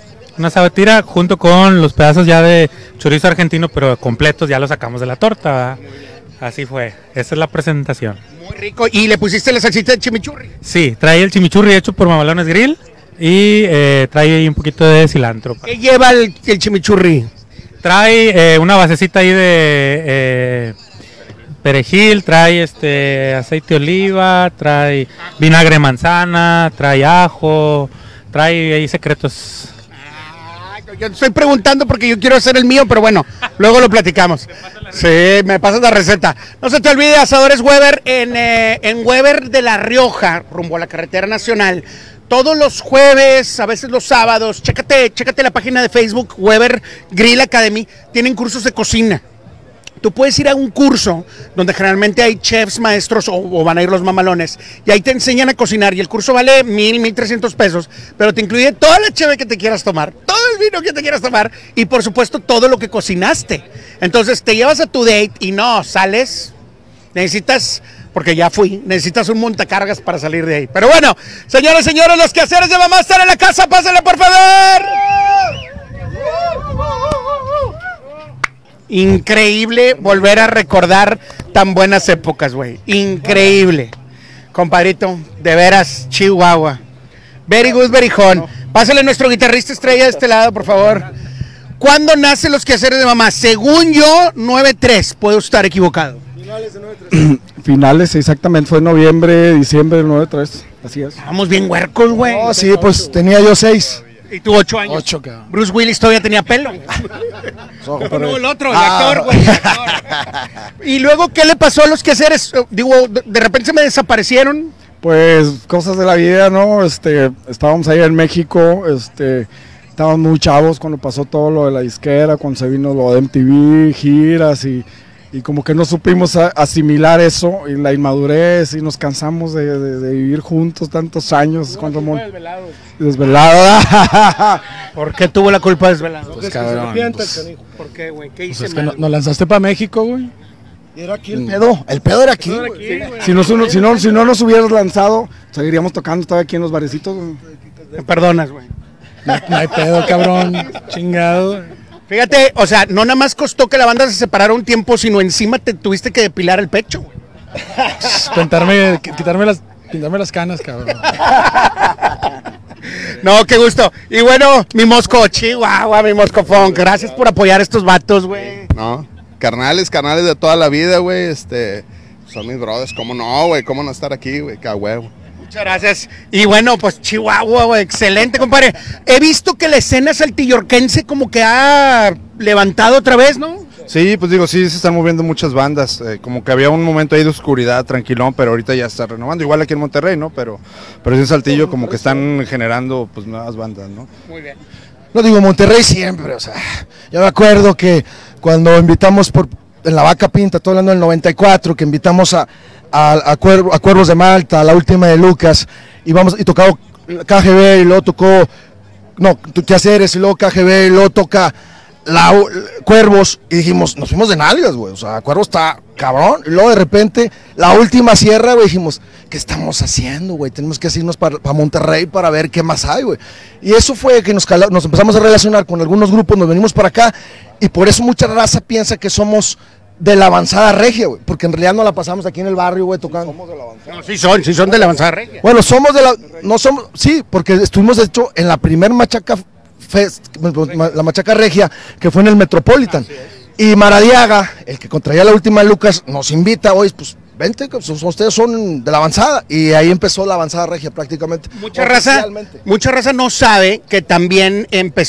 tira junto con los pedazos ya de chorizo argentino, pero completos, ya los sacamos de la torta, ¿verdad? Así fue, esa es la presentación. Muy rico, ¿y le pusiste la salsita de chimichurri? Sí, trae el chimichurri hecho por Mamalones Grill y trae ahí un poquito de cilantro. ¿Qué lleva el chimichurri? Trae una basecita ahí de... perejil, trae aceite de oliva, trae vinagre de manzana, trae ajo, trae ahí secretos. Yo estoy preguntando porque yo quiero hacer el mío, pero bueno, luego lo platicamos. Sí, me pasas la receta. No se te olvide, asadores Weber en Weber de La Rioja, rumbo a la carretera nacional. Todos los jueves, a veces los sábados, chécate la página de Facebook, Weber Grill Academy, tienen cursos de cocina. Tú puedes ir a un curso donde generalmente hay chefs, maestros o van a ir los mamalones y ahí te enseñan a cocinar y el curso vale 1,300 pesos, pero te incluye toda la cheve que te quieras tomar, todo el vino que te quieras tomar y por supuesto todo lo que cocinaste. Entonces te llevas a tu date y no, sales, porque ya necesitas un montacargas para salir de ahí. Pero bueno, señores, los quehaceres de mamá están en la casa, pásenle por favor. Increíble volver a recordar tan buenas épocas, güey. Increíble. Compadrito, de veras, Chihuahua. Very good, very hot. Pásale nuestro guitarrista estrella de este lado, por favor. ¿Cuándo nacen los quehaceres de mamá? Según yo, 9-3. Puedo estar equivocado. Finales de 9-3. Finales, exactamente. Fue noviembre, diciembre del 9-3. Así es. Vamos bien huercos, güey. Oh, sí, pues tenía yo 6. Y tú 8 años. 8, cabrón. Bruce Willis todavía tenía pelo. No, el otro, el actor, güey. Y luego, ¿qué le pasó a los quehaceres? Digo, de repente se me desaparecieron. Pues cosas de la vida, ¿no? Estábamos ahí en México, estábamos muy chavos cuando pasó todo lo de la disquera, cuando se vino lo de MTV, giras y como que no supimos asimilar eso y la inmadurez y nos cansamos de vivir juntos tantos años. Desvelado. ¿Por qué tuvo la culpa Desvelado? Pues cabrón. ¿Por qué, güey? ¿Qué hice Pues es que nos lanzaste para México, güey. Y era aquí el pedo. El pedo era aquí, güey. Si no nos hubieras lanzado, seguiríamos tocando todavía aquí en los barecitos. Me perdonas, güey. No hay pedo, cabrón. Chingado. Fíjate, o sea, no nada más costó que la banda se separara un tiempo, sino encima te tuviste que depilar el pecho. Quitarme las canas, cabrón. No, qué gusto. Y bueno, mi Mosco, Chihuahua, mi Mosco Funk, gracias por apoyar a estos vatos, güey. No, carnales de toda la vida, güey, son mis brothers, ¿cómo no, güey? ¿Cómo no estar aquí, güey? Qué huevo. Muchas gracias. Y bueno, pues Chihuahua, güey, excelente, compadre. He visto que la escena saltillorquense como que ha levantado otra vez, ¿no? Sí, pues digo, sí se están moviendo muchas bandas, como que había un momento ahí de oscuridad, tranquilón, pero ahorita ya está renovando, igual aquí en Monterrey, ¿no? Pero en Saltillo como que están generando pues nuevas bandas, ¿no? Muy bien. No digo Monterrey siempre, o sea, yo me acuerdo que cuando invitamos en La Vaca Pinta, estoy hablando del 94, que invitamos a a Cuervos de Malta, la última de Lucas, y tocaba KGB, y luego tocó, no, Quehaceres, y luego KGB, y luego toca Cuervos, y dijimos, nos fuimos de nalgas, güey, o sea, Cuervos está cabrón, y luego de repente, la última sierra, güey, dijimos, ¿qué estamos haciendo, güey? Tenemos que irnos para Monterrey para ver qué más hay, güey. Y eso fue que nos empezamos a relacionar con algunos grupos, nos venimos para acá, y por eso mucha raza piensa que somos de la avanzada regia, güey, porque en realidad no la pasamos aquí en el barrio, güey, tocando. Somos de la avanzada. No, sí son de la avanzada regia. Bueno, sí, porque estuvimos de hecho en la primer Machaca Fest, la Machaca Regia, que fue en el Metropolitan. Y Maradiaga, el que contraía la última Lucas, nos invita hoy, pues vente, ustedes son de la avanzada. Y ahí empezó la avanzada regia prácticamente. Mucha raza no sabe que también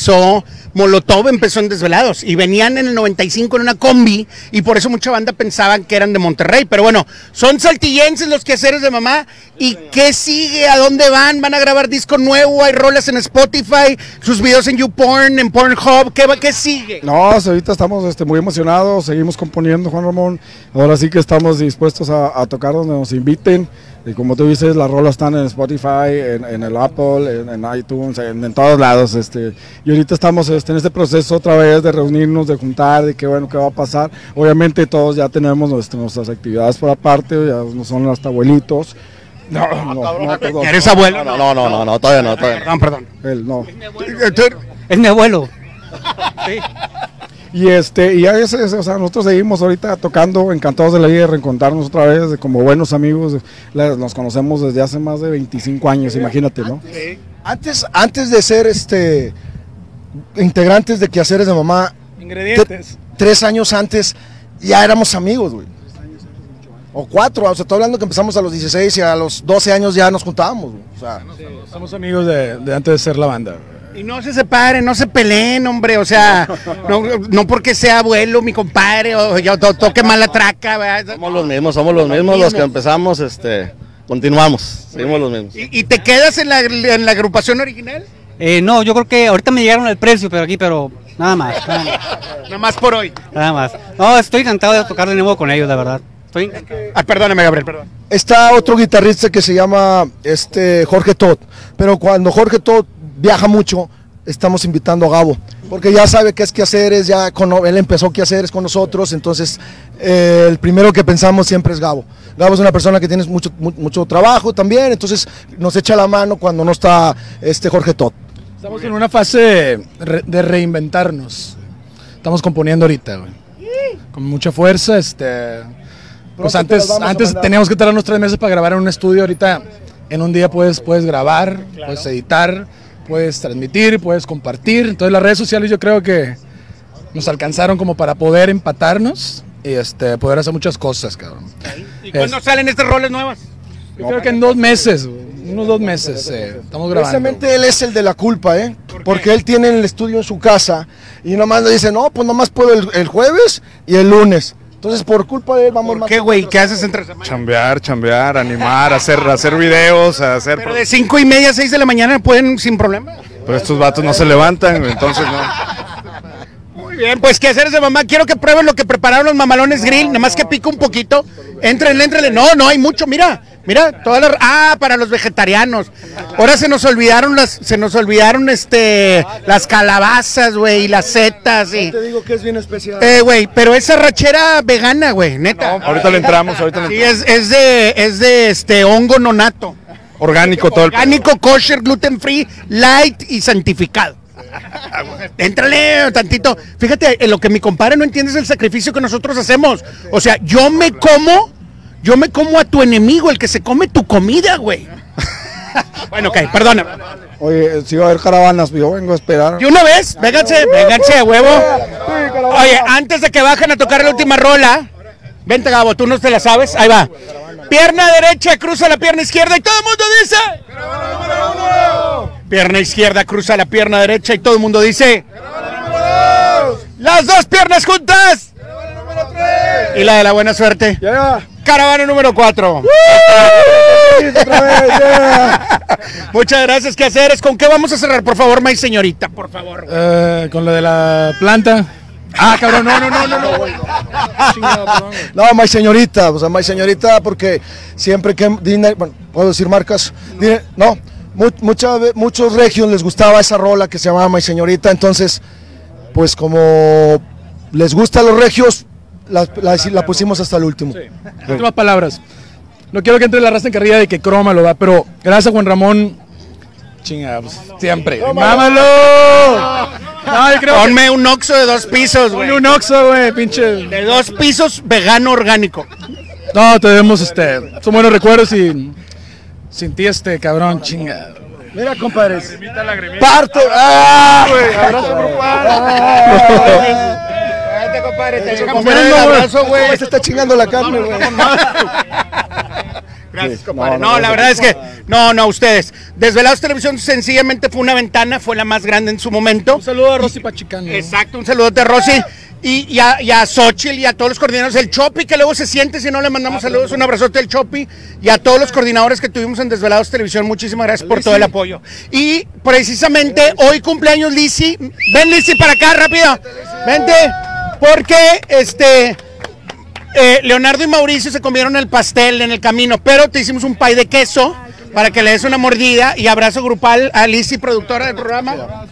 Molotov empezó en Desvelados y venían en el 95 en una combi y por eso mucha banda pensaban que eran de Monterrey, pero bueno, son saltillenses los Quehaceres de Mamá. ¿Y qué sigue? ¿A dónde van? ¿Van a grabar disco nuevo? ¿Hay rolas en Spotify? ¿Sus videos en YouPorn, en Pornhub? ¿Qué sigue? No, ahorita estamos muy emocionados, seguimos componiendo, Juan Ramón, ahora sí que estamos dispuestos a tocar donde nos inviten. Y como tú dices, las rolas están en Spotify, en el Apple, en iTunes, en todos lados. Y ahorita estamos en este proceso otra vez de reunirnos, de juntar, de qué va a pasar. Obviamente todos ya tenemos nuestras actividades por aparte, ya no son hasta abuelitos. No, perdón. ¿Eres abuelo? No, todavía no. Perdón. Él no. Es mi abuelo. Sí. Y ya o sea, nosotros seguimos ahorita tocando, encantados de la vida de reencontrarnos otra vez, como buenos amigos, nos conocemos desde hace más de 25 años, imagínate, ¿no? Antes de ser integrantes de Quehaceres de Mamá, ingredientes, 3 años antes ya éramos amigos, güey. O 4, o sea, estoy hablando que empezamos a los 16 y a los 12 años ya nos juntábamos, güey. O sea, somos amigos de antes de ser la banda. Y no se separen, no se peleen, hombre, o sea, no porque sea abuelo, mi compadre, o yo toque mala traca, ¿verdad? Somos los mismos los que empezamos, continuamos, seguimos los mismos. ¿Y te quedas en la agrupación original? No, yo creo que ahorita me llegaron el precio, pero nada más. Nada más por hoy. Nada más. No, estoy encantado de tocar de nuevo con ellos, la verdad. Perdóname, Gabriel, perdón. Está otro guitarrista que se llama Jorge Todd, pero cuando Jorge Todd viaja mucho, estamos invitando a Gabo, porque ya sabe qué es Quehaceres, él empezó Quehaceres con nosotros, entonces el primero que pensamos siempre es Gabo. Gabo es una persona que tiene mucho trabajo también, entonces nos echa la mano cuando no está Jorge Todd. Estamos en una fase de reinventarnos, estamos componiendo ahorita, güey, con mucha fuerza, pues antes teníamos que tardarnos 3 meses para grabar en un estudio, ahorita en un día puedes grabar, claro, puedes editar, puedes transmitir, puedes compartir. Entonces las redes sociales yo creo que nos alcanzaron como para poder empatarnos y poder hacer muchas cosas, cabrón. ¿Y cuándo salen estas roles nuevas? Yo creo que en 2 meses, unos 2 meses estamos grabando. Precisamente él es el de la culpa, porque él tiene el estudio en su casa y nomás le dice, no, pues nomás puedo el jueves y el lunes. Entonces, por culpa de él vamos más. ¿Qué, güey? ¿Qué haces entre semana? Chambear, animar, hacer videos, Pero de 5:30 a 6 de la mañana pueden sin problema. Pero estos vatos no se levantan, entonces no. Muy bien, pues Quehaceres de Mamá, quiero que prueben lo que prepararon los Mamalones Grill, nada más que pica un poquito. Éntrenle. No hay mucho, mira, para los vegetarianos. Ahora se nos olvidaron las calabazas, güey, y las setas y. Te digo que es bien especial. Güey, pero esa rachera vegana, güey, neta. No, ahorita le entramos. Sí, es de hongo nonato. Orgánico todo Orgánico, kosher, gluten free, light y santificado. Éntrale tantito. Fíjate, lo que mi compadre no entiende es el sacrificio que nosotros hacemos. O sea, yo me como a tu enemigo, el que se come tu comida, güey. Bueno, ok, perdóname. Oye, si va a haber caravanas, yo vengo a esperar. ¿Y una vez? Vénganse, huevo. Oye, antes de que bajen a tocar la última rola, vente, Gabo, tú no te la sabes. Ahí va. Pierna derecha, cruza la pierna izquierda y todo el mundo dice. Pierna izquierda, cruza la pierna derecha y todo el mundo dice. Las 2 piernas juntas. Y la de la buena suerte. Caravana número 4. Muchas gracias, Quehaceres. ¿Con qué vamos a cerrar, por favor, May señorita? Por favor. Con lo de la planta. Ah, cabrón, no. No, My Señorita, o sea, My Señorita, porque siempre que Disney, bueno, puedo decir marcas, no, muchos regios les gustaba esa rola que se llamaba My Señorita, entonces, pues como les gusta a los regios, la pusimos hasta el último. Sí. Últimas palabras. No quiero que entre la raza en carrilla de que Croma lo da, pero gracias a Juan Ramón, chingados, siempre. ¡Mámalo! No, ponme un Oxxo de 2 pisos, güey. Ponme un Oxxo, güey, pinche. De 2 pisos, vegano orgánico. No, te debemos, son buenos recuerdos y sin ti, cabrón, chingado. Mira, compadres. Lagrimita. Parto. ¡Ah, güey! Abrazo grupal. Compadre, te dejamos ver el abrazo, güey. Se está chingando la carne, güey. Gracias, compadre. No, la verdad es que, no, ustedes. Desvelados Televisión sencillamente fue una ventana, fue la más grande en su momento. Un saludo a Rosy Pachicano. Exacto, un saludo de Rosy. Y a Xochitl y a todos los coordinadores del Chopi, que luego se siente si no le mandamos saludos. Un abrazote al Chopi y a todos los coordinadores que tuvimos en Desvelados Televisión. Muchísimas gracias por todo el apoyo. Y precisamente hoy cumpleaños Lizzy. Ven, Lizzy, para acá, rápido. Vente, porque Leonardo y Mauricio se comieron el pastel en el camino, pero te hicimos un pay de queso para que le des una mordida. Y abrazo grupal a Lizzy, productora del programa.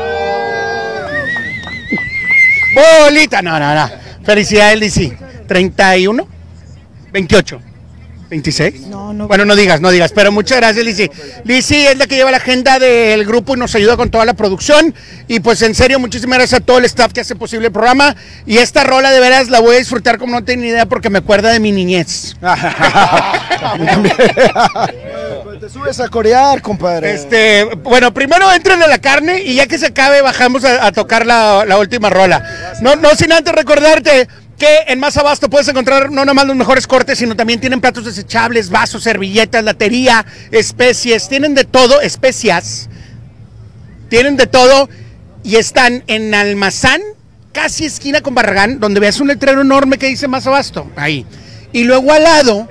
Bolita, no. Felicidades, Lizzy. 31, 28, 26. No. Bueno, no digas, pero muchas gracias, Lizzy. Lizzy es la que lleva la agenda del grupo y nos ayuda con toda la producción. Y pues en serio, muchísimas gracias a todo el staff que hace posible el programa. Y esta rola de veras la voy a disfrutar como no tengo ni idea porque me acuerda de mi niñez. Te subes a corear, compadre. Bueno, primero entren a la carne y ya que se acabe bajamos a tocar la última rola. No sin antes recordarte que en Más Abasto puedes encontrar no nomás los mejores cortes, sino también tienen platos desechables, vasos, servilletas, latería, especies, tienen de todo, especias, tienen de todo y están en Almazán, casi esquina con Barragán, donde veas un letrero enorme que dice Más Abasto, ahí. Y luego al lado,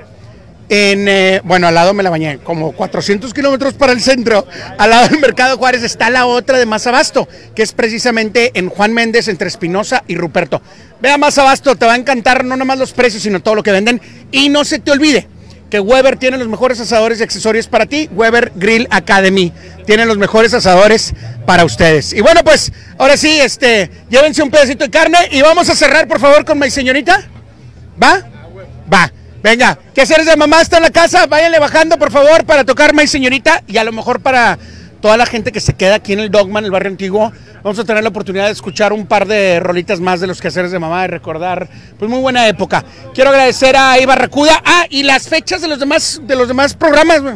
al lado me la bañé, como 400 kilómetros para el centro, al lado del Mercado Juárez está la otra de Más Abasto, que es precisamente en Juan Méndez, entre Espinosa y Ruperto. Ve a Más Abasto, te va a encantar no nomás los precios, sino todo lo que venden. Y no se te olvide que Weber tiene los mejores asadores y accesorios para ti. Weber Grill Academy tiene los mejores asadores para ustedes. Y bueno, pues, ahora sí, llévense un pedacito de carne y vamos a cerrar, por favor, con My Señorita. ¿Va? Venga, ¿qué hacer de mamá está en la casa? Váyanle bajando, por favor, para tocar My Señorita. Y a lo mejor para toda la gente que se queda aquí en el Dogma, en el barrio antiguo, vamos a tener la oportunidad de escuchar un par de rolitas más de los quehaceres de mamá, de recordar, pues muy buena época. Quiero agradecer a Iba Racuda. Y las fechas de los demás programas, güey.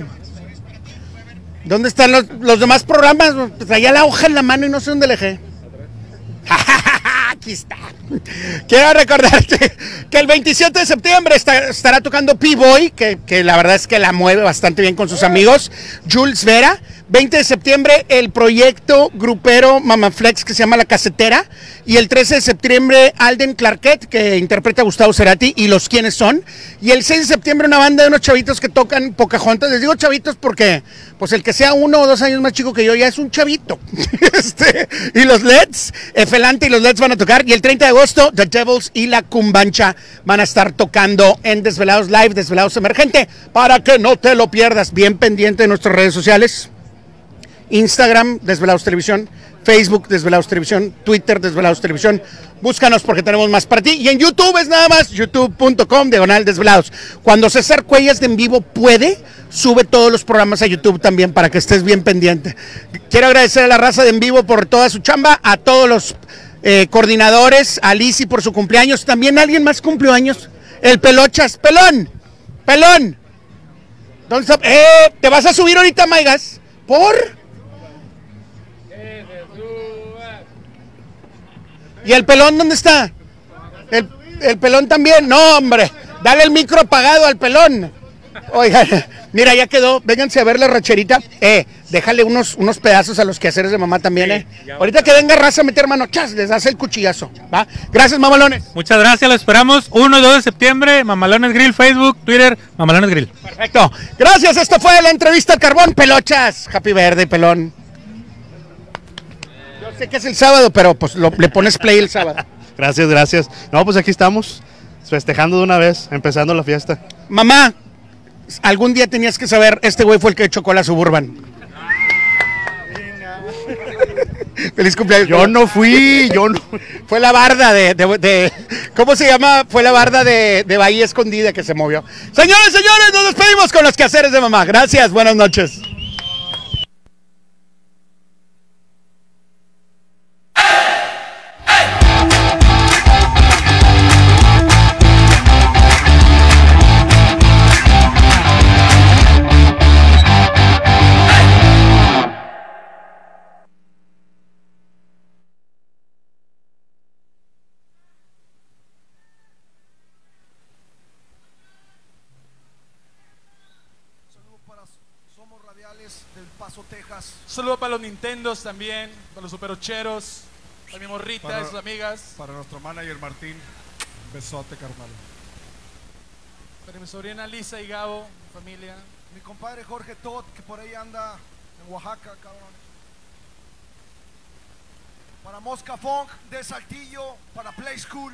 ¿Dónde están los demás programas? Traía la hoja en la mano y no sé dónde la dejé. Aquí está. Quiero recordarte que el 27 de septiembre estará tocando P-Boy, que la verdad es que la mueve bastante bien con sus amigos. Jules Vera. 20 de septiembre el proyecto grupero Mamaflex que se llama La Casetera. Y el 13 de septiembre Alden Clarket, que interpreta a Gustavo Cerati y Los Quiénes Son. Y el 6 de septiembre una banda de unos chavitos que tocan Pocahontas. Les digo chavitos porque pues el que sea 1 o 2 años más chico que yo ya es un chavito. Y los Leds, Efelante y los Leds van a tocar. Y el 30 de agosto The Devils y la Cumbancha van a estar tocando en Desvelados Live, Desvelados Emergente, para que no te lo pierdas. Bien pendiente de nuestras redes sociales. Instagram, Desvelados Televisión, Facebook, Desvelados Televisión, Twitter, Desvelados Televisión. Búscanos porque tenemos más para ti. Y en YouTube es nada más, youtube.com/Desvelados. Cuando César Cuellas de En Vivo puede, sube todos los programas a YouTube también para que estés bien pendiente. Quiero agradecer a la raza de En Vivo por toda su chamba, a todos los coordinadores, a Lizzy por su cumpleaños. También alguien más cumplió años. El Pelochas. Pelón. ¿Dónde está? ¿Te vas a subir ahorita, Maigas? ¿Por? ¿Y el pelón dónde está? El pelón también. No, hombre. Dale el micro apagado al pelón. Oigan, mira, ya quedó. Vénganse a ver la racherita. Déjale unos pedazos a los quehaceres de mamá también, Ahorita que venga raza a meter mano, chas, les hace el cuchillazo, ¿va? Gracias, mamalones. Muchas gracias, lo esperamos. 1 y 2 de septiembre, Mamalones Grill, Facebook, Twitter, Mamalones Grill. Perfecto. Gracias, esto fue la entrevista al Carbón. Pelochas. Happy Verde, pelón. Yo sé que es el sábado, pero pues le pones play el sábado. Gracias, gracias. No, pues aquí estamos, festejando de una vez, empezando la fiesta. Mamá, algún día tenías que saber, este güey fue el que chocó la Suburban. Feliz cumpleaños. Yo no fui. Fue la barda de ¿cómo se llama? Fue la barda de Bahía Escondida que se movió. Señores, nos despedimos con los quehaceres de mamá. Gracias, buenas noches. Saludo para los Nintendos también, para los superocheros, para mi morrita y sus amigas. Para nuestro manager Martín, besote, carnal. Para mi sobrina Lisa y Gabo, mi familia. Mi compadre Jorge Todd, que por ahí anda en Oaxaca, cabrón. Para Mosca Funk de Saltillo, para Play School.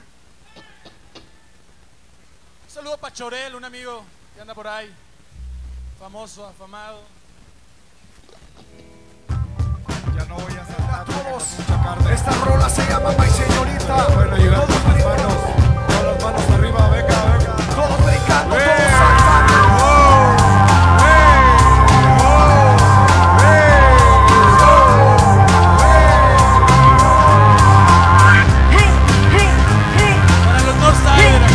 Saludo para Chorel, un amigo que anda por ahí, famoso, afamado. Ya no voy a saltar a todos. Esta rola se llama My Señorita. Bueno, llegan todas las manos arriba, venga. Todos brincando, todos saltando. Para los Northsiders.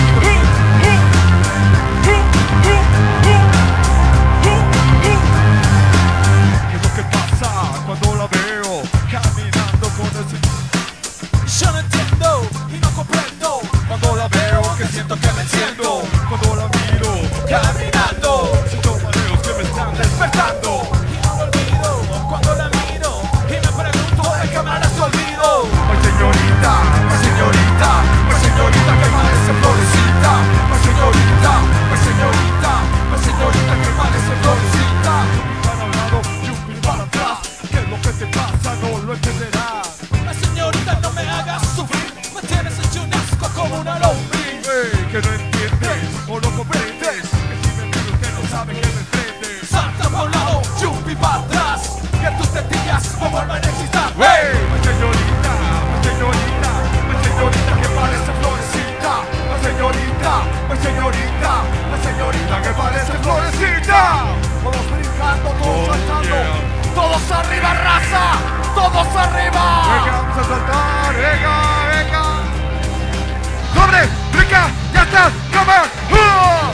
¿Qué es lo que pasa cuando la veo caminando con ese... Yo no entiendo y no comprendo. Cuando la veo que siento que me enciendo. Cuando la miro caminando, siento mareos que me están despertando. Y no lo olvido cuando la miro y me pregunto de qué manera te olvido. Ay señorita, ay señorita, ay señorita que parece florecita. Ay señorita, ay señorita, ay señorita que parece florecita. Para un lado y un pin para atrás. ¿Qué es lo que te pasa? No lo entenderás. Ay señorita, no me hagas sufrir. Me tienes hecho un asco como una lombriz. Que no entiendes o no comprendes. Que si me miras que no sabe que me entiendes. Salta para un lado, chupi para atrás. Que tus tetillas me vuelvan a excitar. Ay señorita, ay señorita, ay señorita que parece florecita. Ay señorita, ay señorita, ay señorita que parece florecita. Todos brincando, todos saltando. Todos arriba, raza. Todos arriba. Venga, vamos a saltar. Venga. ¡Doble! ¡Brinca! ¡Ya está! ¡Come on!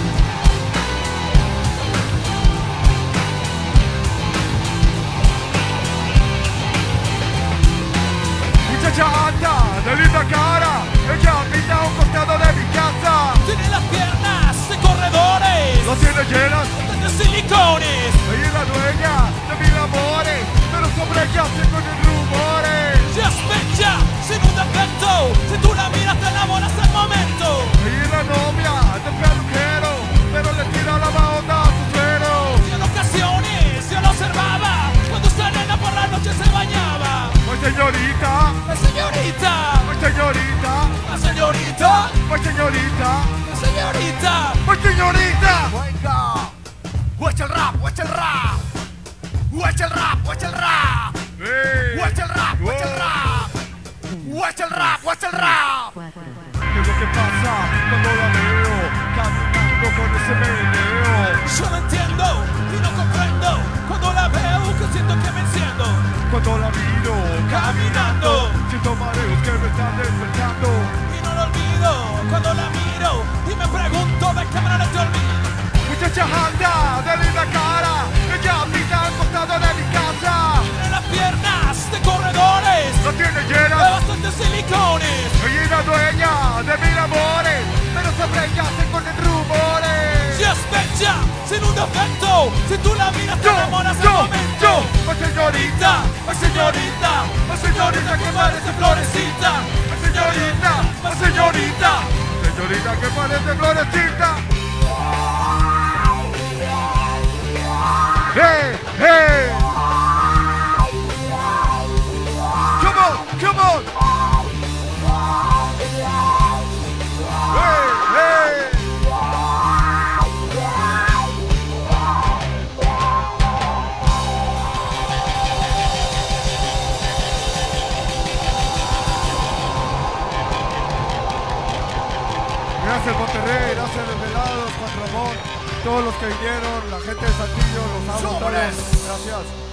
Muchacha alta, de linda cara. Ella pinta a un costado de mi casa. Tiene las piernas de corredores. Las tiene llenas de silicones. Ella es la dueña de mil amores, pero sobre ella se corren rumores. Se sospecha sin un defecto. Si tú la miras te enamoras al momento. Ella es la novia del peluquero, pero le tira la onda a su suero. Y en ocasiones yo lo observaba cuando esta nena por la noche se bañaba. Ay señorita, ay señorita, ay señorita, ay señorita, ay señorita, ay señorita, ay señorita. Venga, echa el rap, echa el rap, echa el rap, echa el rap, echa el rap, echa el rap, echa el rap, echa el rap. ¿Qué es lo que pasa cuando la veo caminando con ese meneo? Yo no entiendo y no comprendo cuando la veo que siento que me enciendo. Cuando la miro caminando, siento mareos que me están despertando. Y no lo olvido cuando la miro y me pregunto de qué manera te olvido. Muchacha alta, de linda cara, ella pinta al costado de mi casa. Tiene las piernas de corredores, la tiene llena de bastantes silicones. Ella es la dueña de mil amores, pero sobre ella se corren rumores. Se sospecha sin un defecto. Si tú la miras te enamoras al momento. Ay señorita, ay señorita, ay señorita que parece florecita. Ay señorita, ay señorita, señorita que parece florecita. Hey, hey. Come on, come on. Gracias Monterrey, gracias Desvelados, Juan Ramón, todos los que vinieron, la gente de Saltillo, los amo. Gracias.